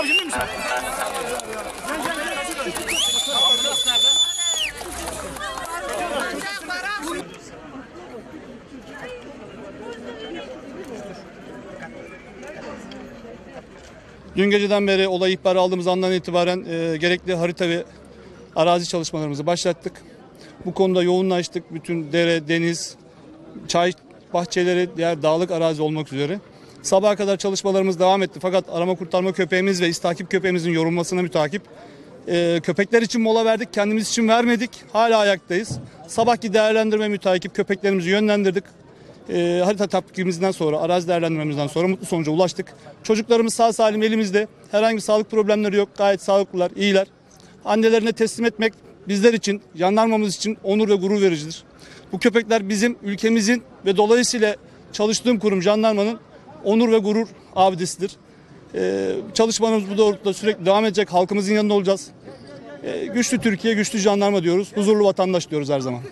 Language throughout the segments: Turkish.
Abicim değil misin? Dün geceden beri olay ihbarı aldığımız andan itibaren gerekli harita ve arazi çalışmalarımızı başlattık. Bu konuda yoğunlaştık. Bütün dere, deniz, çay bahçeleri, diğer dağlık arazi olmak üzere. Sabaha kadar çalışmalarımız devam etti. Fakat arama kurtarma köpeğimiz ve istakip köpeğimizin yorulmasına mütakip köpekler için mola verdik. Kendimiz için vermedik. Hala ayaktayız. Sabahki değerlendirme mütakip köpeklerimizi yönlendirdik. Harita tatbikimizden sonra, arazi değerlendirmemizden sonra mutlu sonuca ulaştık. Çocuklarımız sağ salim elimizde. Herhangi bir sağlık problemleri yok. Gayet sağlıklılar, iyiler. Annelerine teslim etmek bizler için, jandarmamız için onur ve gurur vericidir. Bu köpekler bizim ülkemizin ve dolayısıyla çalıştığım kurum jandarmanın onur ve gurur abidesidir. Çalışmalarımız bu doğrultuda sürekli devam edecek. Halkımızın yanında olacağız. Güçlü Türkiye, güçlü jandarma diyoruz. Huzurlu vatandaş diyoruz her zaman.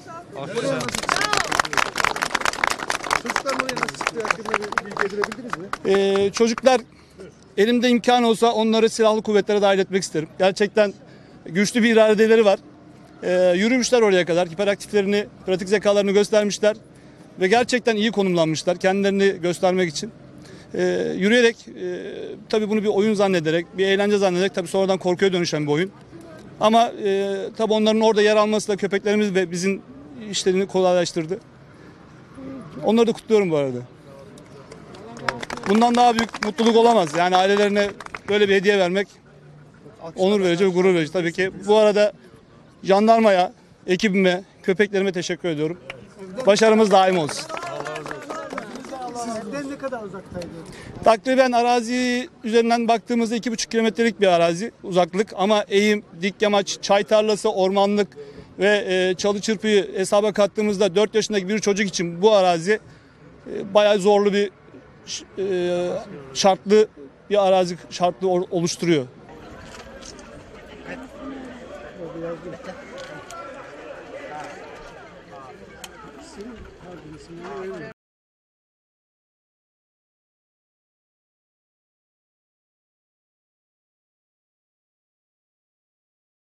Çocuklar buraya nasıl çıktı hakkında bilgi edinebildiniz mi? Çocuklar, elimde imkan olsa onları silahlı kuvvetlere dahil etmek isterim. Gerçekten güçlü bir iradeleri var. Yürümüşler oraya kadar. Hiperaktiflerini, pratik zekalarını göstermişler. Ve gerçekten iyi konumlanmışlar kendilerini göstermek için. Yürüyerek, tabii bunu bir oyun zannederek, bir eğlence zannederek tabii sonradan korkuya dönüşen bir oyun. Ama tabii onların orada yer alması da köpeklerimiz ve bizim işlerini kolaylaştırdı. Onları da kutluyorum bu arada. Bundan daha büyük mutluluk olamaz. Yani ailelerine böyle bir hediye vermek onur verici ve gurur verici. Tabii ki bu arada jandarmaya, ekibime, köpeklerime teşekkür ediyorum. Başarımız daim olsun. Sizden ne kadar uzaktaydı? Takriben arazi üzerinden baktığımızda 2,5 kilometrelik bir arazi uzaklık ama eğim, dik yamaç, çay tarlası, ormanlık ve çalı çırpıyı hesaba kattığımızda 4 yaşındaki bir çocuk için bu arazi bayağı zorlu bir şartlı bir arazi şartlı oluşturuyor.